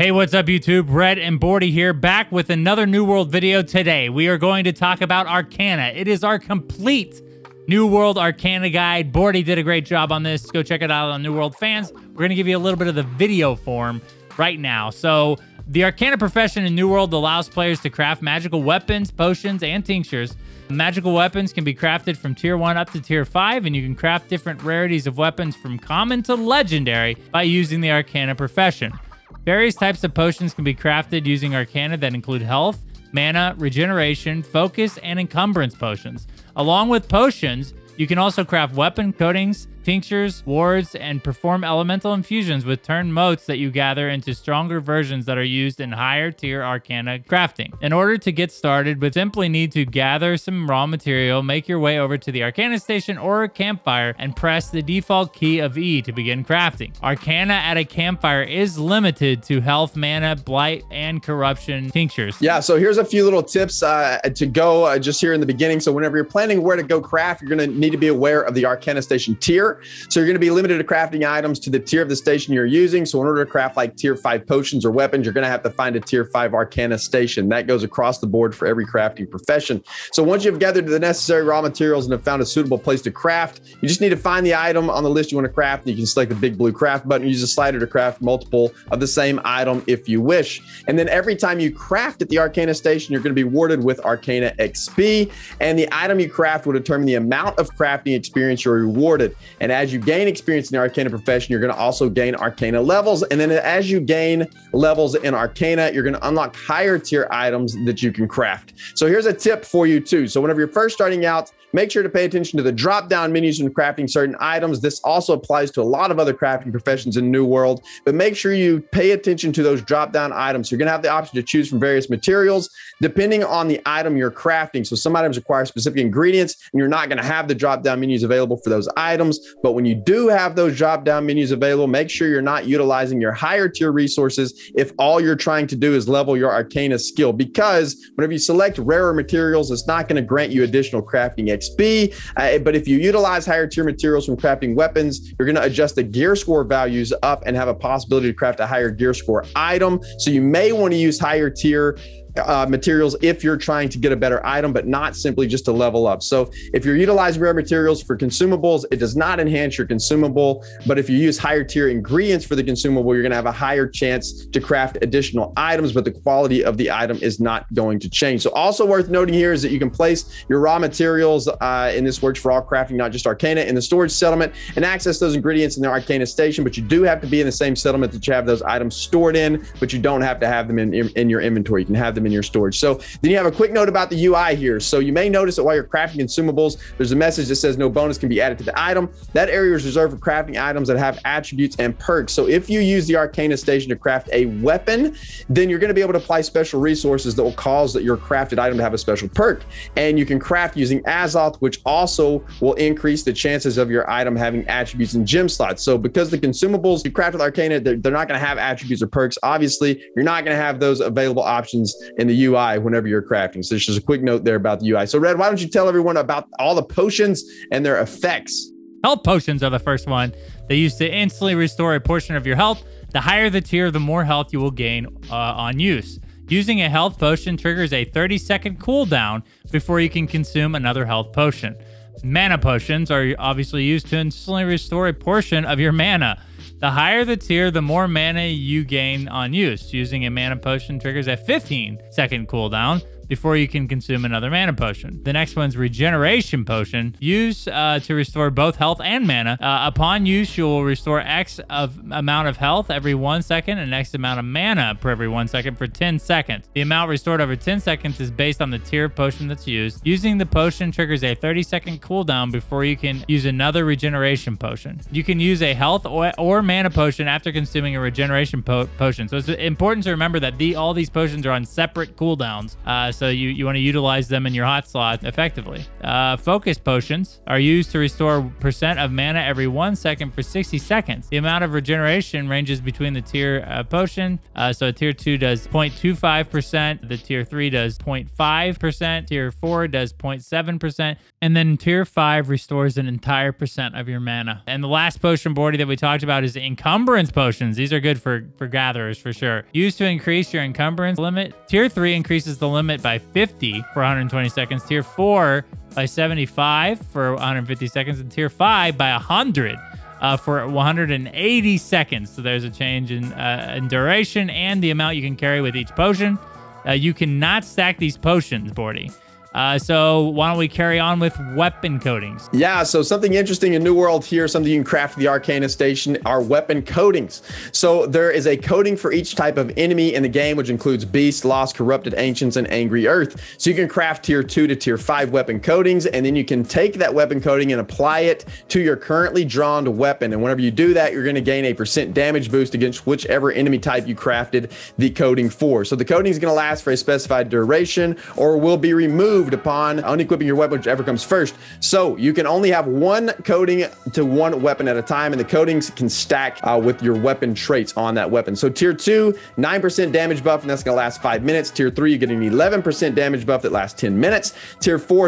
Hey, what's up YouTube? Red and Bordy here, back with another New World video. Today, we are going to talk about Arcana. It is our complete New World Arcana guide. Bordy did a great job on this. Go check it out on New World Fans. We're going to give you a little bit of the video form right now. So, the Arcana profession in New World allows players to craft magical weapons, potions, and tinctures. Magical weapons can be crafted from tier 1 up to tier 5, and you can craft different rarities of weapons from common to legendary by using the Arcana profession. Various types of potions can be crafted using Arcana that include health, mana, regeneration, focus, and encumbrance potions. Along with potions, you can also craft weapon coatings, tinctures, wards, and perform elemental infusions with turn motes that you gather into stronger versions that are used in higher tier Arcana crafting. In order to get started, we simply need to gather some raw material, make your way over to the Arcana station or campfire, and press the default key of E to begin crafting. Arcana at a campfire is limited to health, mana, blight, and corruption tinctures. Yeah, so here's a few little tips to go just here in the beginning. So whenever you're planning where to go craft, you're going to need to be aware of the Arcana station tier. So you're going to be limited to crafting items to the tier of the station you're using. So in order to craft like tier 5 potions or weapons, you're going to have to find a tier 5 Arcana station. That goes across the board for every crafting profession. So once you've gathered the necessary raw materials and have found a suitable place to craft, you just need to find the item on the list you want to craft. You can select the big blue craft button, use a slider to craft multiple of the same item if you wish. And then every time you craft at the Arcana station, you're going to be awarded with Arcana XP. And the item you craft will determine the amount of crafting experience you're rewarded. And as you gain experience in the Arcana profession, you're going to also gain Arcana levels. And then as you gain levels in Arcana, you're going to unlock higher tier items that you can craft. So here's a tip for you too. So whenever you're first starting out, make sure to pay attention to the drop-down menus when crafting certain items. This also applies to a lot of other crafting professions in New World, but make sure you pay attention to those drop-down items. You're going to have the option to choose from various materials depending on the item you're crafting. So some items require specific ingredients, and you're not going to have the drop-down menus available for those items. But when you do have those drop-down menus available, make sure you're not utilizing your higher tier resources if all you're trying to do is level your Arcana skill, because whenever you select rarer materials, it's not going to grant you additional crafting XP. But if you utilize higher tier materials from crafting weapons, you're going to adjust the gear score values up and have a possibility to craft a higher gear score item. So you may want to use higher tier materials if you're trying to get a better item, but not simply just to level up. So if you're utilizing rare materials for consumables, it does not enhance your consumable. But if you use higher tier ingredients for the consumable, you're going to have a higher chance to craft additional items, but the quality of the item is not going to change. So also worth noting here is that you can place your raw materials, and this works for all crafting, not just Arcana, in the storage settlement and access those ingredients in the Arcana station. But you do have to be in the same settlement that you have those items stored in, but you don't have to have them in your inventory. You can have them in your storage. So then you have a quick note about the UI here. So you may notice that while you're crafting consumables, there's a message that says no bonus can be added to the item. That area is reserved for crafting items that have attributes and perks. So if you use the Arcana station to craft a weapon, then you're going to be able to apply special resources that will cause your crafted item to have a special perk. And you can craft using Azoth, which also will increase the chances of your item having attributes and gem slots. So because the consumables you craft with Arcana, they're not going to have attributes or perks. Obviously, you're not going to have those available options in the UI whenever you're crafting. So there's just a quick note there about the UI. So Red, why don't you tell everyone about all the potions and their effects? Health potions are the first one. They use to instantly restore a portion of your health. The higher the tier, the more health you will gain on use. Using a health potion triggers a 30-second cooldown before you can consume another health potion. Mana potions are obviously used to instantly restore a portion of your mana. The higher the tier, the more mana you gain on use. Using a mana potion triggers a 15-second cooldown before you can consume another mana potion. The next one's regeneration potion. Use to restore both health and mana. Upon use, you will restore X amount of health every 1 second and X amount of mana per every 1 second for 10 seconds. The amount restored over 10 seconds is based on the tier of potion that's used. Using the potion triggers a 30-second cooldown before you can use another regeneration potion. You can use a health or mana potion after consuming a regeneration potion. So it's important to remember that all these potions are on separate cooldowns. So you want to utilize them in your hot slot effectively. Focus potions are used to restore percent of mana every 1 second for 60 seconds. The amount of regeneration ranges between the tier potion. So tier 2 does 0.25%, the tier 3 does 0.5%, tier 4 does 0.7%, And then tier 5 restores an entire percent of your mana. And the last potion, Bordy, that we talked about is the encumbrance potions. These are good for gatherers for sure. Used to increase your encumbrance limit. Tier 3 increases the limit by 50 for 120 seconds. Tier 4 by 75 for 150 seconds. And tier 5 by 100 for 180 seconds. So there's a change in duration and the amount you can carry with each potion. You cannot stack these potions, Bordy. So why don't we carry on with weapon coatings? Yeah, so something interesting in New World here, something you can craft at the Arcana Station are weapon coatings. So there is a coating for each type of enemy in the game, which includes Beast, Lost, Corrupted, Ancients, and Angry Earth. So you can craft tier 2 to tier 5 weapon coatings, and then you can take that weapon coating and apply it to your currently drawn weapon. And whenever you do that, you're going to gain a % damage boost against whichever enemy type you crafted the coating for. So the coating is going to last for a specified duration or will be removed upon unequipping your weapon, whichever comes first. So you can only have one coating to one weapon at a time, and the coatings can stack with your weapon traits on that weapon. So tier 2, 9% damage buff, and that's going to last 5 minutes. Tier 3, you get an 11% damage buff that lasts 10 minutes. Tier 4,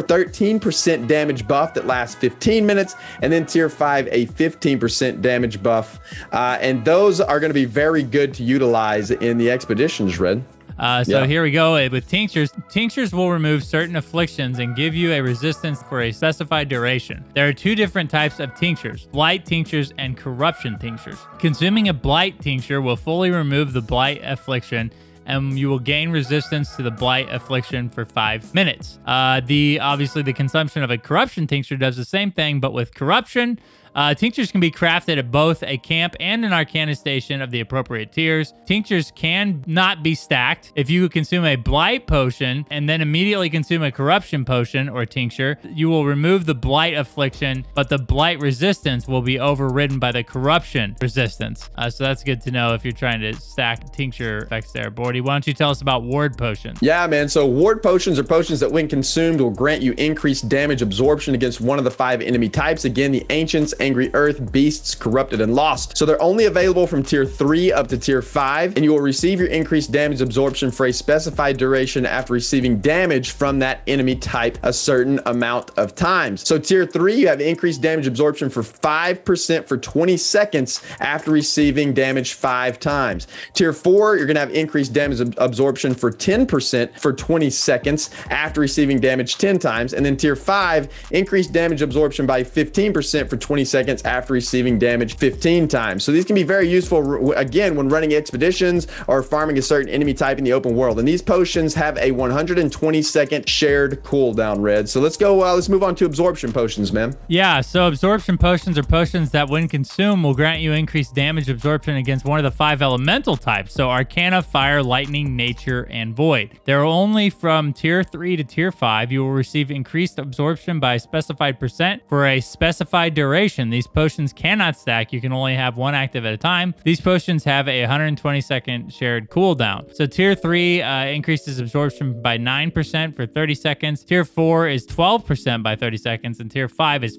13% damage buff that lasts 15 minutes. And then tier 5, a 15% damage buff. And those are going to be very good to utilize in the expeditions, Red. Here we go with tinctures. Tinctures will remove certain afflictions and give you a resistance for a specified duration. There are 2 different types of tinctures, blight tinctures and corruption tinctures. Consuming a blight tincture will fully remove the blight affliction, and you will gain resistance to the blight affliction for 5 minutes. Obviously the consumption of a corruption tincture does the same thing, but with corruption, tinctures can be crafted at both a camp and an Arcana station of the appropriate tiers. Tinctures can not be stacked. If you consume a blight potion and then immediately consume a corruption potion or tincture, you will remove the blight affliction, but the blight resistance will be overridden by the corruption resistance. So that's good to know if you're trying to stack tincture effects there. Bordy, why don't you tell us about ward potions? Yeah, man. So ward potions are potions that when consumed will grant you increased damage absorption against one of the 5 enemy types. Again, the Ancients, Angry Earth, Beasts, Corrupted, and Lost. So they're only available from tier 3 up to tier 5, and you will receive your increased damage absorption for a specified duration after receiving damage from that enemy type a certain amount of times. So tier 3, you have increased damage absorption for 5% for 20 seconds after receiving damage 5 times. Tier 4, you're going to have increased damage absorption for 10% for 20 seconds after receiving damage 10 times. And then tier 5, increased damage absorption by 15% for 20 seconds after receiving damage 15 times. So these can be very useful, again, when running expeditions or farming a certain enemy type in the open world. And these potions have a 120-second shared cooldown, Red. So let's go, let's move on to absorption potions, man. Yeah, so absorption potions are potions that when consumed will grant you increased damage absorption against one of the 5 elemental types. So Arcana, Fire, Lightning, Nature, and Void. They're only from tier 3 to tier 5. You will receive increased absorption by a specified % for a specified duration. These potions cannot stack. You can only have one active at a time. These potions have a 120-second shared cooldown. So tier 3 increases absorption by 9% for 30 seconds. Tier 4 is 12% by 30 seconds. And tier 5 is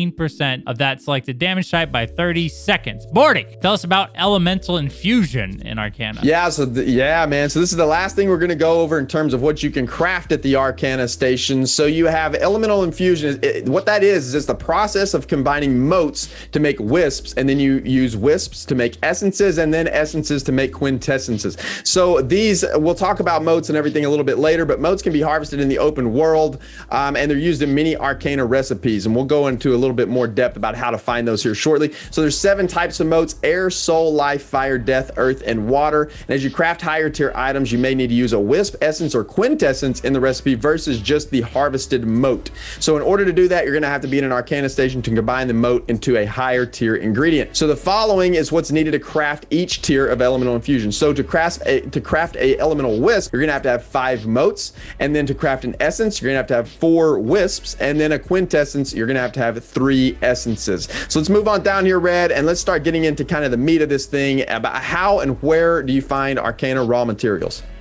15% of that selected damage type by 30 seconds. Bordy, tell us about elemental infusion in Arcana. Yeah, yeah, man. So this is the last thing we're going to go over in terms of what you can craft at the Arcana station. So you have elemental infusion. What that is it's the process of combining motes to make wisps, and then you use wisps to make essences, and then essences to make quintessences. So these, we'll talk about motes and everything a little bit later, but motes can be harvested in the open world, and they're used in many Arcana recipes, and we'll go into a little bit more depth about how to find those here shortly. So there's 7 types of motes: air, soul, life, fire, death, earth, and water. And as you craft higher tier items, you may need to use a wisp, essence, or quintessence in the recipe versus just the harvested mote. So in order to do that, you're going to have to be in an Arcana station to combine the mote into a higher tier ingredient. So the following is what's needed to craft each tier of elemental infusion. So to craft a elemental wisp, you're going to have 5 motes, and then to craft an essence, you're going to have 4 wisps, and then a quintessence, you're going to have 3 essences. So let's move on down here, Red, and let's start getting into kind of the meat of this thing about how and where do you find Arcana raw materials.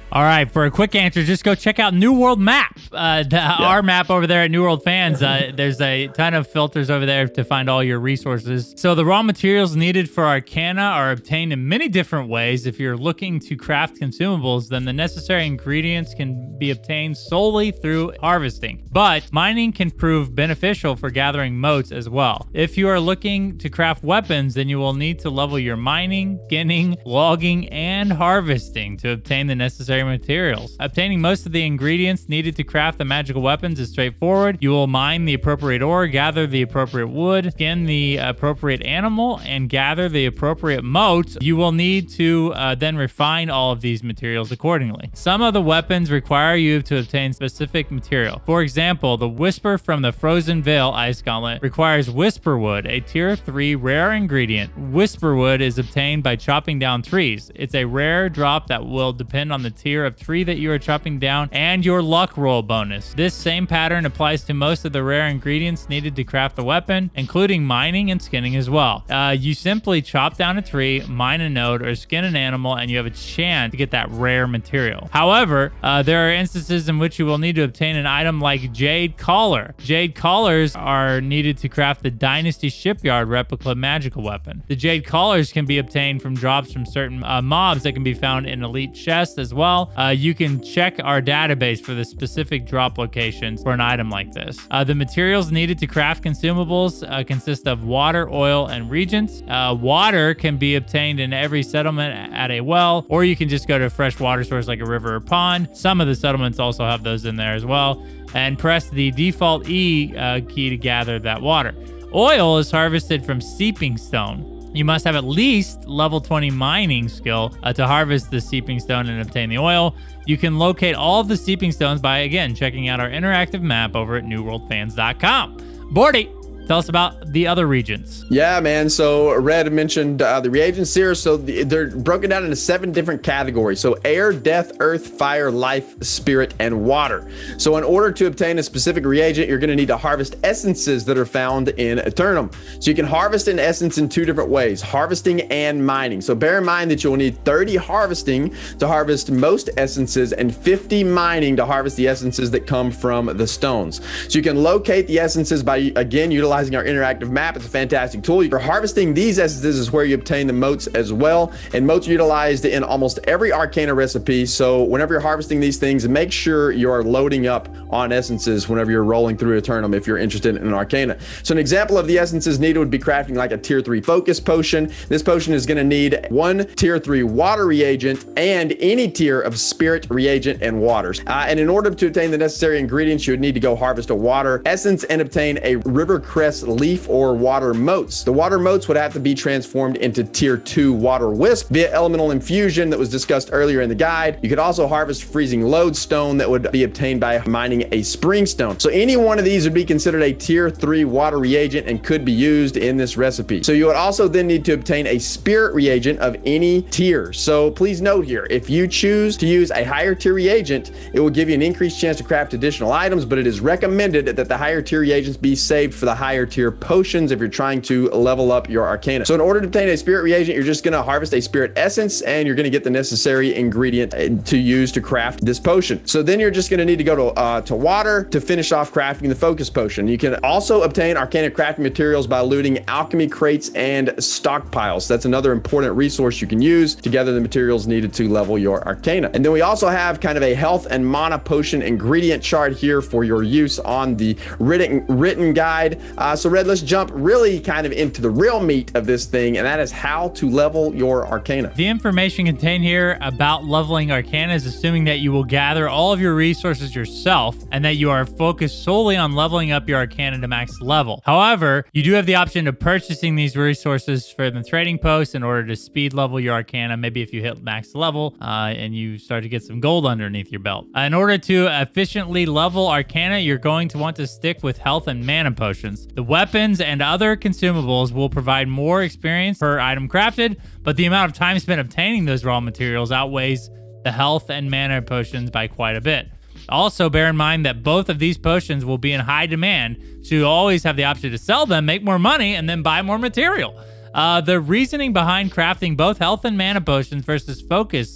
All right, for a quick answer, just go check out New World Map. Our map over there at New World Fans. There's a ton of filters over there to find all your resources. So the raw materials needed for Arcana are obtained in many different ways. If you're looking to craft consumables, then the necessary ingredients can be obtained solely through harvesting. But mining can prove beneficial for gathering motes as well. If you are looking to craft weapons, then you will need to level your mining, skinning, logging, and harvesting to obtain the necessary materials. Obtaining most of the ingredients needed to craft the magical weapons is straightforward. You will mine the appropriate ore, gather the appropriate wood, skin the appropriate animal, and gather the appropriate motes. You will need to then refine all of these materials accordingly. Some of the weapons require you to obtain specific material. For example, the Whisper from the Frozen Veil Ice Gauntlet requires Whisper Wood, a tier 3 rare ingredient. Whisper Wood is obtained by chopping down trees. It's a rare drop that will depend on the tier of tree that you are chopping down and your luck roll bonus. This same pattern applies to most of the rare ingredients needed to craft the weapon, including mining and skinning as well. You simply chop down a tree, mine a node, or skin an animal, and you have a chance to get that rare material. However, there are instances in which you will need to obtain an item like Jade Collar. Jade Collars are needed to craft the Dynasty Shipyard replica magical weapon. The Jade Collars can be obtained from drops from certain mobs that can be found in elite chests as well. You can check our database for the specific drop locations for an item like this. The materials needed to craft consumables consist of water, oil, and reagents. Water can be obtained in every settlement at a well, or you can just go to a fresh water source like a river or pond. Some of the settlements also have those in there as well. And press the default E key to gather that water. Oil is harvested from seeping stone. You must have at least level 20 mining skill to harvest the seeping stone and obtain the oil. You can locate all of the seeping stones by, again, checking out our interactive map over at newworldfans.com. Bordy, tell us about the other regions. Yeah, man. So Red mentioned the reagents here. So they're broken down into 7 different categories. So air, death, earth, fire, life, spirit, and water. So in order to obtain a specific reagent, you're going to need to harvest essences that are found in Eternum. So you can harvest an essence in 2 different ways, harvesting and mining. So bear in mind that you'll need 30 harvesting to harvest most essences and 50 mining to harvest the essences that come from the stones. So you can locate the essences by, again, utilizing our interactive map. It's a fantastic tool. For harvesting these essences is where you obtain the motes as well. And motes are utilized in almost every Arcana recipe. So whenever you're harvesting these things, make sure you are loading up on essences whenever you're rolling through Eternum if you're interested in an Arcana. So an example of the essences needed would be crafting like a tier 3 focus potion. This potion is going to need 1 tier 3 water reagent and any tier of spirit reagent and waters. And in order to obtain the necessary ingredients, you would need to go harvest a water essence and obtain a river crest leaf or water motes. The water motes would have to be transformed into tier 2 water wisp via elemental infusion that was discussed earlier in the guide. You could also harvest freezing lodestone that would be obtained by mining a spring stone. So any one of these would be considered a tier 3 water reagent and could be used in this recipe. So you would also then need to obtain a spirit reagent of any tier. So please note here, if you choose to use a higher tier reagent, it will give you an increased chance to craft additional items, but it is recommended that the higher tier reagents be saved for the higher tier potions if you're trying to level up your Arcana. So in order to obtain a spirit reagent, you're just going to harvest a spirit essence and you're going to get the necessary ingredient to use to craft this potion. So then you're just going to need to go to water to finish off crafting the focus potion. You can also obtain Arcana crafting materials by looting alchemy crates and stockpiles. That's another important resource you can use to gather the materials needed to level your Arcana. And then we also have kind of a health and mana potion ingredient chart here for your use on the written guide. So Red, let's jump really kind of into the real meat of this thing, and that is how to level your Arcana. The information contained here about leveling Arcana is assuming that you will gather all of your resources yourself and that you are focused solely on leveling up your Arcana to max level. However, you do have the option of purchasing these resources for the trading post in order to speed level your Arcana, maybe if you hit max level and you start to get some gold underneath your belt. In order to efficiently level Arcana, you're going to want to stick with health and mana potions. The weapons and other consumables will provide more experience per item crafted, but the amount of time spent obtaining those raw materials outweighs the health and mana potions by quite a bit. Also, bear in mind that both of these potions will be in high demand, so you always have the option to sell them, make more money, and then buy more material. The reasoning behind crafting both health and mana potions versus focus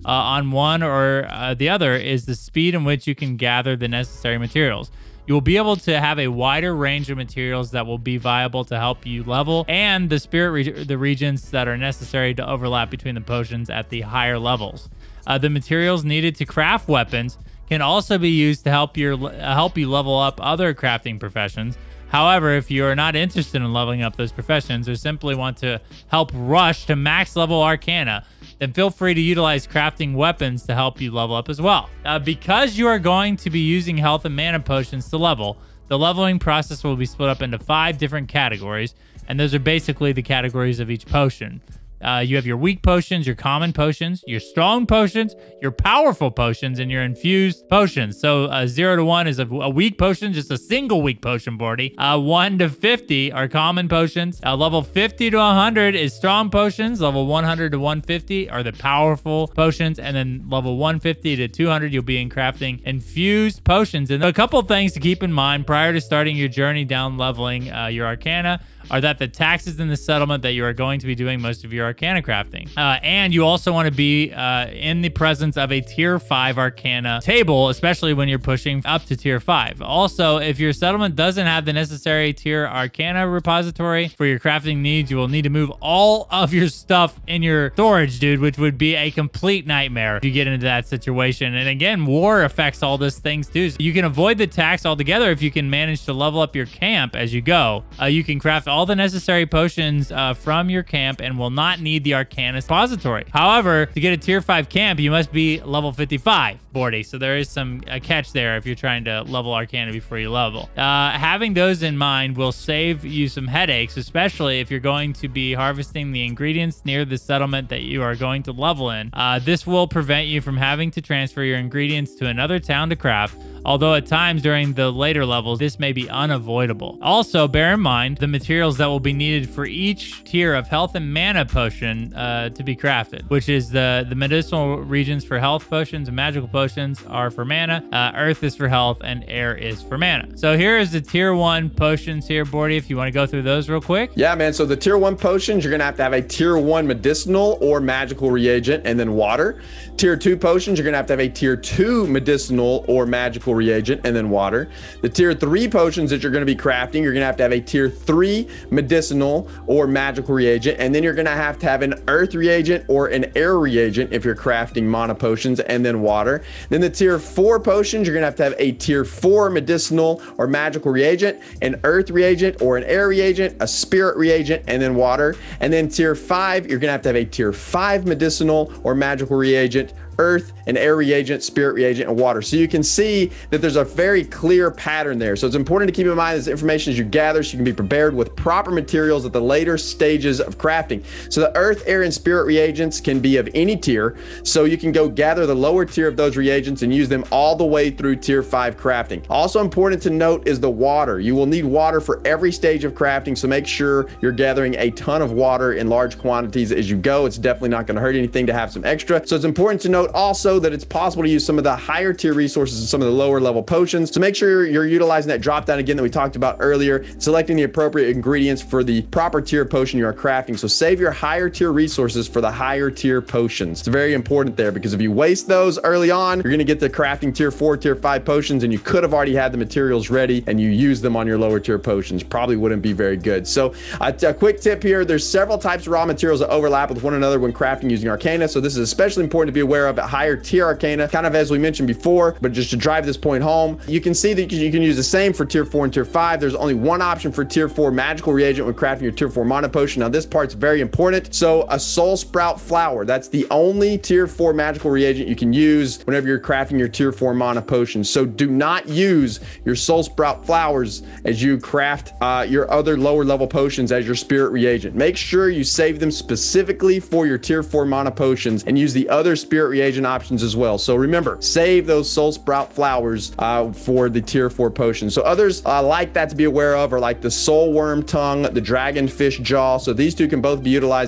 on one or the other is the speed in which you can gather the necessary materials. You will be able to have a wider range of materials that will be viable to help you level, and the the regions that are necessary to overlap between the potions at the higher levels. The materials needed to craft weapons can also be used to help you level up other crafting professions. However, if you are not interested in leveling up those professions or simply want to help rush to max level Arcana, then feel free to utilize crafting weapons to help you level up as well. Because you are going to be using health and mana potions to level, the leveling process will be split up into 5 different categories, and those are basically the categories of each potion. You have your weak potions, your common potions, your strong potions, your powerful potions, and your infused potions. So 0 to 1 is a weak potion, just a single weak potion, Bordy. 1 to 50 are common potions. Level 50 to 100 is strong potions. Level 100 to 150 are the powerful potions. And then level 150 to 200, you'll be in crafting infused potions. And a couple things to keep in mind prior to starting your journey down leveling your Arcana are that the taxes in the settlement that you are going to be doing most of your Arcana crafting. And you also want to be in the presence of a tier 5 Arcana table, especially when you're pushing up to tier 5. Also, if your settlement doesn't have the necessary tier Arcana repository for your crafting needs, you will need to move all of your stuff in your storage, dude, which would be a complete nightmare if you get into that situation. And again, war affects all these things too. So you can avoid the tax altogether if you can manage to level up your camp as you go. You can craft all the necessary potions from your camp and will not need the Arcana repository. However, to get a tier 5 camp, you must be level 55, Bordy. So there is some catch there if you're trying to level Arcana before you level. Having those in mind will save you some headaches, especially if you're going to be harvesting the ingredients near the settlement that you are going to level in. This will prevent you from having to transfer your ingredients to another town to craft, although at times during the later levels, this may be unavoidable. Also, bear in mind the materials that will be needed for each tier of health and mana potion to be crafted, which is the medicinal regions for health potions and magical potions are for mana, earth is for health, and air is for mana. So here is the tier 1 potions here, Bordy, if you want to go through those real quick. Yeah, man. So the tier 1 potions, you're going to have a tier 1 medicinal or magical reagent and then water. Tier 2 potions, you're going to have a tier 2 medicinal or magical reagent and then water. The tier 3 potions that you're going to be crafting, you're going to have a tier 3 medicinal or magical reagent, and then you're going to have an earth reagent or an air reagent if you're crafting mana potions, and then water. Then the tier 4 potions, you're going to have a tier 4 medicinal or magical reagent, an earth reagent or an air reagent, a spirit reagent, and then water. And then tier 5, you're going to have a tier 5 medicinal or magical reagent, earth, an air reagent, spirit reagent, and water. So you can see that there's a very clear pattern there. So it's important to keep in mind this information as you gather so you can be prepared with proper materials at the later stages of crafting. So the earth, air, and spirit reagents can be of any tier. So you can go gather the lower tier of those reagents and use them all the way through tier 5 crafting. Also important to note is the water. You will need water for every stage of crafting. So make sure you're gathering a ton of water in large quantities as you go. It's definitely not going to hurt anything to have some extra. So it's important to note also that it's possible to use some of the higher tier resources and some of the lower level potions. So make sure you're utilizing that drop down again that we talked about earlier, selecting the appropriate ingredients for the proper tier potion you are crafting. So save your higher tier resources for the higher tier potions. It's very important there because if you waste those early on, you're going to get the crafting tier 4, tier 5 potions, and you could have already had the materials ready and you use them on your lower tier potions. Probably wouldn't be very good. So a quick tip here, there's several types of raw materials that overlap with one another when crafting using Arcana. So this is especially important to be aware of at higher tier Arcana, kind of as we mentioned before, but just to drive this point home, you can see that you can use the same for tier 4 and tier 5. There's only one option for tier 4 magical reagent when crafting your tier 4 mana potion. Now this part's very important. So a soul sprout flower, that's the only tier 4 magical reagent you can use whenever you're crafting your tier 4 mana potion. So do not use your soul sprout flowers as you craft your other lower level potions as your spirit reagent. Make sure you save them specifically for your tier 4 mana potions and use the other spirit reagent options as well. So remember, save those soul sprout flowers for the tier 4 potions. So others like that to be aware of are like the soul worm tongue, the dragonfish jaw. So these two can both be utilized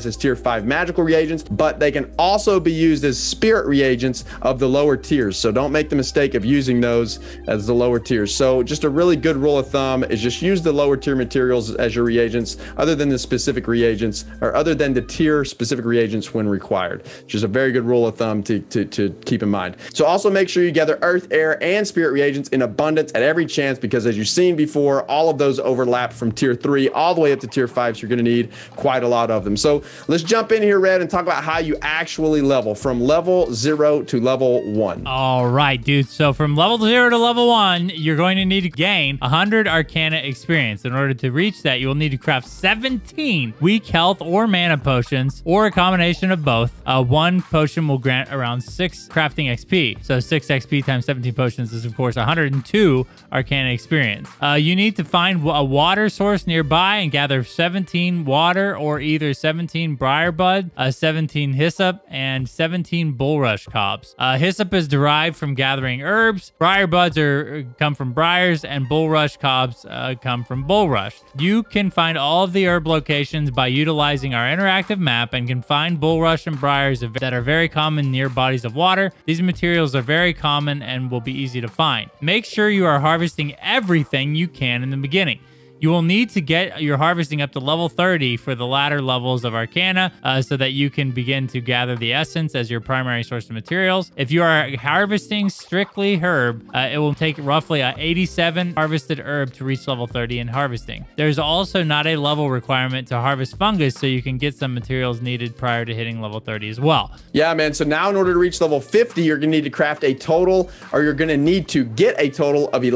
utilized as tier 5 magical reagents, but they can also be used as spirit reagents of the lower tiers. So don't make the mistake of using those as the lower tiers. So just a really good rule of thumb is just use the lower tier materials as your reagents, other than the specific reagents, or other than the tier specific reagents when required. Just a very good rule of thumb to keep in mind. So also make sure you gather earth, air, and spirit reagents in abundance at every chance, because as you've seen before, all of those overlap from tier 3 all the way up to tier 5. So you're going to need quite a lot of them. So let's jump in here, Red, and talk about how you actually level from level 0 to level 1. All right, dude. So from level 0 to level 1, you're going to need to gain 100 Arcana experience. In order to reach that, you will need to craft 17 weak health or mana potions, or a combination of both. One potion will grant around 6 crafting XP. So 6 XP times 17 potions is, of course, 102 Arcana experience. You need to find a water source nearby and gather 17 water, or either 17 briar bud, 17 hyssop, and 17 bulrush cobs. Hyssop is derived from gathering herbs. Briar buds come from briars, and bulrush cobs come from bulrush. You can find all of the herb locations by utilizing our interactive map, and can find bulrush and briars that are very common near bodies of water. These materials are very common and will be easy to find. Make sure you are harvesting everything you can in the beginning. You will need to get your harvesting up to level 30 for the latter levels of Arcana, so that you can begin to gather the essence as your primary source of materials. If you are harvesting strictly herb, it will take roughly 87 harvested herb to reach level 30 in harvesting. There's also not a level requirement to harvest fungus, so you can get some materials needed prior to hitting level 30 as well. Yeah, man. So now in order to reach level 50, you're going to need to craft a total, or you're going to need to get a total of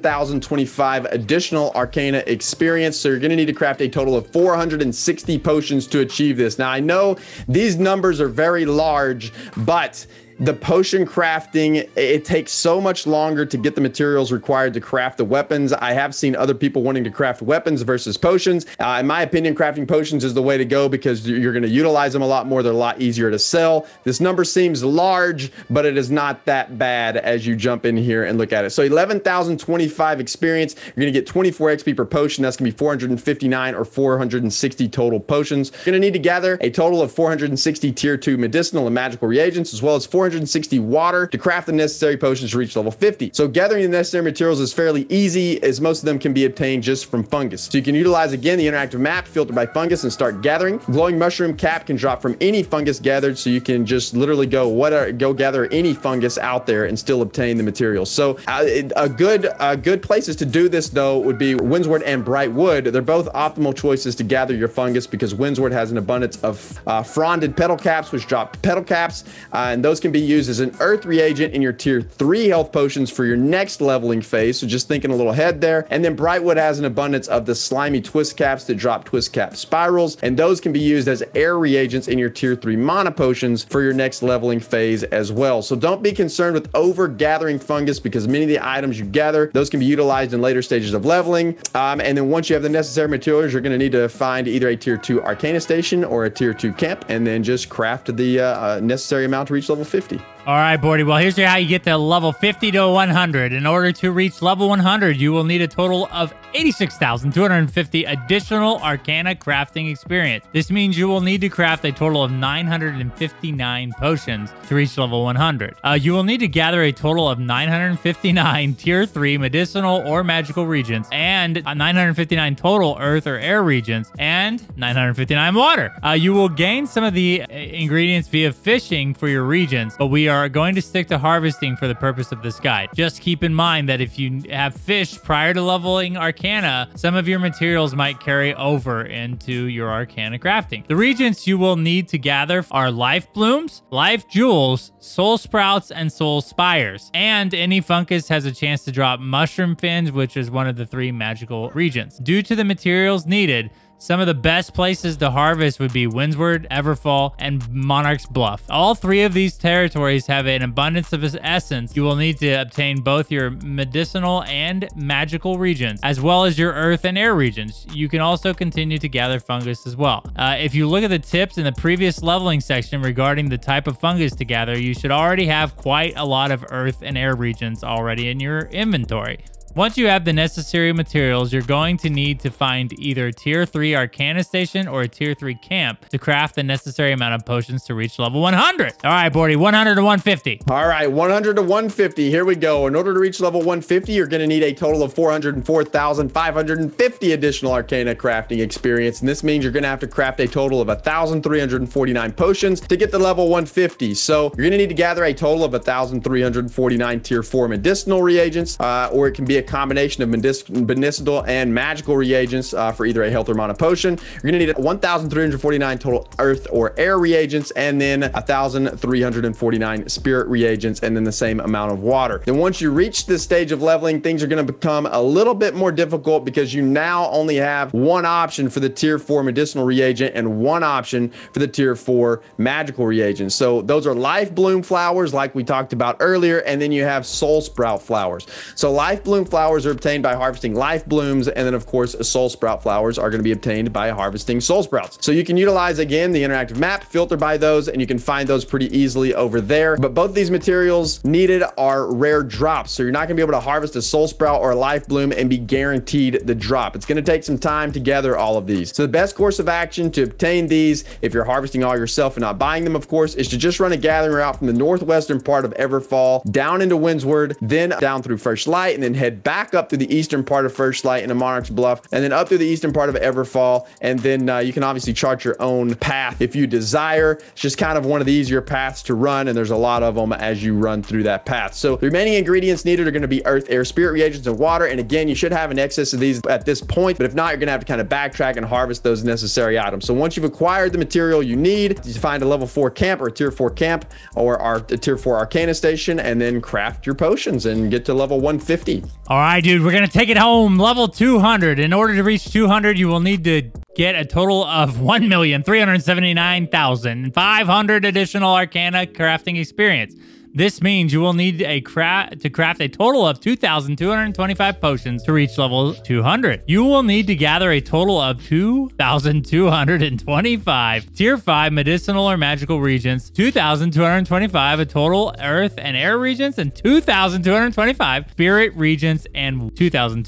11,025 additional Arcana experience. So you're going to need to craft a total of 460 potions to achieve this. Now, I know these numbers are very large, but the potion crafting, it takes so much longer to get the materials required to craft the weapons. I have seen other people wanting to craft weapons versus potions. In my opinion, crafting potions is the way to go, because you're going to utilize them a lot more. They're a lot easier to sell. This number seems large, but it is not that bad as you jump in here and look at it. So 11,025 experience, you're going to get 24 XP per potion. That's going to be 459 or 460 total potions. You're going to need to gather a total of 460 tier 2 medicinal and magical reagents, as well as 460 water to craft the necessary potions to reach level 50. So gathering the necessary materials is fairly easy, as most of them can be obtained just from fungus. So you can utilize, again, the interactive map, filter by fungus, and start gathering. Glowing mushroom cap can drop from any fungus gathered, so you can just literally go gather any fungus out there and still obtain the materials. So a good places to do this, though, would be Windsward and Brightwood. They're both optimal choices to gather your fungus, because Windsward has an abundance of fronded petal caps, which drop petal caps, and those can be used as an earth reagent in your tier 3 health potions for your next leveling phase. So just thinking a little ahead there. And then Brightwood has an abundance of the slimy twist caps that drop twist cap spirals, and those can be used as air reagents in your tier 3 mana potions for your next leveling phase as well. So don't be concerned with over gathering fungus, because many of the items you gather, those can be utilized in later stages of leveling. And then once you have the necessary materials, you're going to need to find either a tier 2 Arcana station or a tier 2 camp, and then just craft the necessary amount to reach level 50. All right, Bordy. Well, here's how you get to level 50 to 100. In order to reach level 100, you will need a total of 86,250 additional Arcana crafting experience. This means you will need to craft a total of 959 potions to reach level 100. You will need to gather a total of 959 tier 3 medicinal or magical regions, and 959 total earth or air regions, and 959 water. You will gain some of the ingredients via fishing for your regions, but we are going to stick to harvesting for the purpose of this guide. Just keep in mind that if you have fish prior to leveling Arcana, some of your materials might carry over into your Arcana crafting. The regions you will need to gather are life blooms, life jewels, soul sprouts, and soul spires. And any fungus has a chance to drop mushroom fins, which is one of the 3 magical regions. Due to the materials needed, some of the best places to harvest would be Windsward, Everfall, and Monarch's Bluff. All 3 of these territories have an abundance of essence. You will need to obtain both your medicinal and magical regions, as well as your earth and air regions. You can also continue to gather fungus as well. If you look at the tips in the previous leveling section regarding the type of fungus to gather, you should already have quite a lot of earth and air regions already in your inventory. Once you have the necessary materials, you're going to need to find either tier 3 Arcana station or a tier 3 camp to craft the necessary amount of potions to reach level 100. All right, Bordy, 100 to 150. All right, 100 to 150. Here we go. In order to reach level 150, you're going to need a total of 404,550 additional Arcana crafting experience. And this means you're going to have to craft a total of 1,349 potions to get to level 150. So you're going to need to gather a total of 1,349 tier 4 medicinal reagents, or it can be a combination of medicinal and magical reagents for either a health or mana potion. You're going to need 1,349 total earth or air reagents, and then 1,349 spirit reagents, and then the same amount of water. Then once you reach this stage of leveling, things are going to become a little bit more difficult because you now only have one option for the tier 4 medicinal reagent and one option for the tier 4 magical reagents. So those are life bloom flowers like we talked about earlier, and then you have soul sprout flowers. So life bloom flowers are obtained by harvesting life blooms, and then of course soul sprout flowers are going to be obtained by harvesting soul sprouts. So you can utilize again the interactive map, filter by those, and you can find those pretty easily over there. But both these materials needed are rare drops, so you're not going to be able to harvest a soul sprout or a life bloom and be guaranteed the drop. It's going to take some time to gather all of these. So the best course of action to obtain these, if you're harvesting all yourself and not buying them, of course, is to just run a gathering route from the northwestern part of Everfall down into Windsward, then down through First Light, and then head back up through the eastern part of First Light into Monarch's Bluff, and then up through the eastern part of Everfall, and then you can obviously chart your own path if you desire. It's just kind of one of the easier paths to run, and there's a lot of them as you run through that path. So the remaining ingredients needed are going to be earth, air, spirit reagents, and water. And again, you should have an excess of these at this point, but if not, you're going to have to kind of backtrack and harvest those necessary items. So once you've acquired the material you need, you find a level 4 camp or a tier 4 camp or a tier 4 Arcana station, and then craft your potions and get to level 150. All right, dude, we're going to take it home. Level 200. In order to reach 200, you will need to get a total of 1,379,500 additional Arcana crafting experience. This means you will need to craft a total of 2,225 potions to reach level 200. You will need to gather a total of 2,225 tier 5 medicinal or magical reagents, 2,225 a total earth and air reagents, and 2,225 spirit reagents, and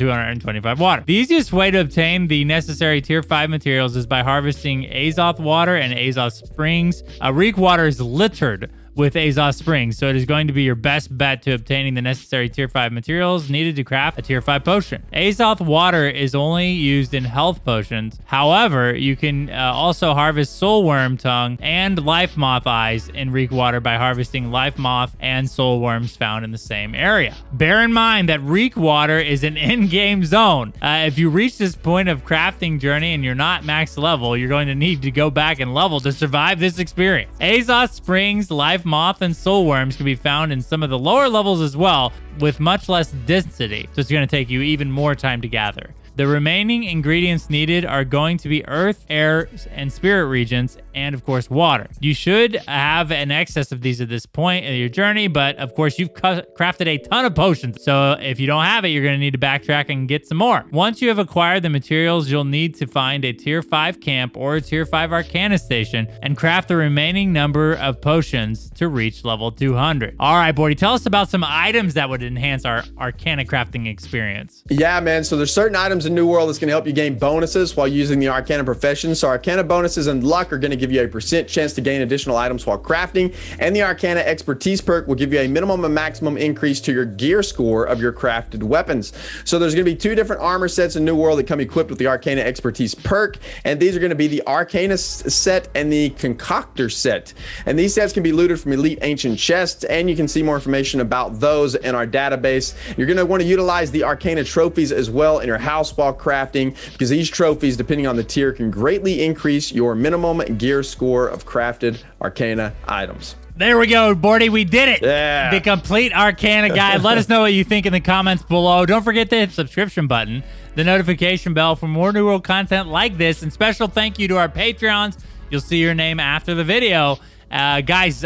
2,225 water. The easiest way to obtain the necessary tier 5 materials is by harvesting Azoth water and Azoth springs. Reek water is littered with Azoth Springs, so it is going to be your best bet to obtaining the necessary tier 5 materials needed to craft a tier 5 potion. Azoth water is only used in health potions. However, you can also harvest soul worm tongue and life moth eyes in Reek water by harvesting life moth and soul worms found in the same area. Bear in mind that Reek water is an in-game zone. If you reach this point of crafting journey and you're not max level, you're going to need to go back and level to survive this experience. Azoth Springs, life moth, and soul worms can be found in some of the lower levels as well, with much less density, so it's going to take you even more time to gather. The remaining ingredients needed are going to be earth, air, and spirit reagents, and of course water. You should have an excess of these at this point in your journey, but of course you've crafted a ton of potions, so if you don't have it, you're going to need to backtrack and get some more. Once you have acquired the materials, you'll need to find a tier 5 camp or a tier 5 Arcana station and craft the remaining number of potions to reach level 200. All right, Bordy, tell us about some items that would enhance our Arcana crafting experience. Yeah, man, so there's certain items in New World that's going to help you gain bonuses while using the Arcana profession. So Arcana bonuses and luck are going to give you a % chance to gain additional items while crafting, and the Arcana expertise perk will give you a minimum and maximum increase to your gear score of your crafted weapons. So there's going to be 2 different armor sets in New World that come equipped with the Arcana expertise perk, and these are going to be the Arcana set and the Concoctor set. And these sets can be looted from elite ancient chests, and you can see more information about those in our database. You're going to want to utilize the Arcana trophies as well in your house while crafting, because these trophies, depending on the tier, can greatly increase your minimum gear score of crafted Arcana items. There we go, Bordy. We did it. Yeah. The complete Arcana guide. Let us know what you think in the comments below. Don't forget to hit the subscription button, the notification bell for more New World content like this, and special thank you to our Patreons. You'll see your name after the video. Guys,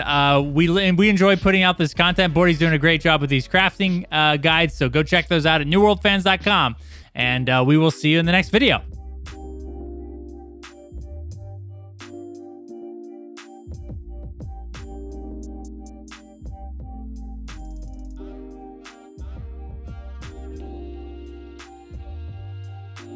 we enjoy putting out this content. Bordy's doing a great job with these crafting guides, so go check those out at newworldfans.com. And we will see you in the next video.